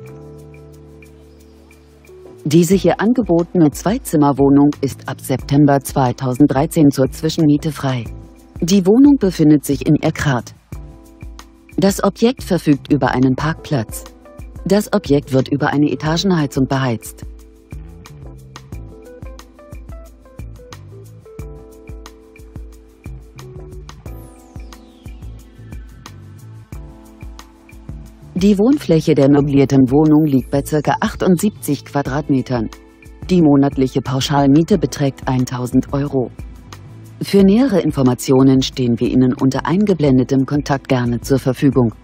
Diese hier angebotene Zweizimmerwohnung ist ab September 2013 zur Zwischenmiete frei. Die Wohnung befindet sich in Erkrath. Das Objekt verfügt über einen Parkplatz. Das Objekt wird über eine Etagenheizung beheizt. Die Wohnfläche der möblierten Wohnung liegt bei ca. 78 Quadratmetern. Die monatliche Pauschalmiete beträgt 1.000 €. Für nähere Informationen stehen wir Ihnen unter eingeblendetem Kontakt gerne zur Verfügung.